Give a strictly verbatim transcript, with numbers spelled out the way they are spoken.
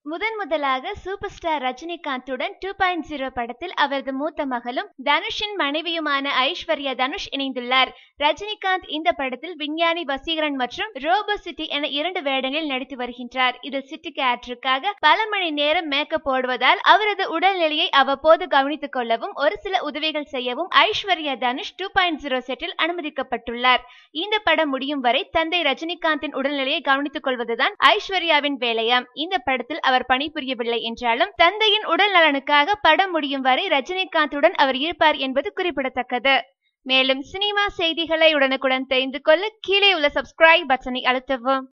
முதன் முதலாக superstar ரஜினிகாந்துடன் டூ பாயிண்ட் ஜீரோ படத்தில் அவரது மூத்த மகளும் தனுஷின் மனைவியுமான ஐஸ்வர்யா தனுஷ் இணைந்துள்ளார். ரஜினிகாந்த் இந்த படத்தில் விஞ்ஞானி வசீகரன் மற்றும் ரோபோ சிட்டி என இரண்டு வேடங்களில் நடித்து வருகின்றார். இதில் சிட்டி கேரக்டருக்காக பல மணி நேரம் மேக்கப் போடுவதால் அவரது உடல்நிலையை அவ்வப்போது கவனித்துக் கொள்ளவும் ஒரு சில உதவிகள் செய்யவும் Aishwarya Dhanush two point zero செட்டில் அனுமதிக்கப்பட்டுள்ளார். இந்த படம் முடியும் வரை தந்தை ரஜினிகாந்தின் உடல்நிலையை கவனித்துக் கொள்வதுதான் ஐஸ்வர்யாவின் வேலையாம். இந்த படத்தில் அவர் பணிபுரியவில்லை என்றாலும் தந்தையின் உடல் நலனுக்காக படம் முடியும் வரை ரஜினிகாந்துடன் அவர் இருப்பார் என்பது குறிப்பிடத்தக்கது. மேலும் சினிமா செய்திகளை உடனுக்குடன் தெரிந்து கொள்ள கீழே உள்ள சப்ஸ்கிரைப் பட்டனை அழுத்தவும்.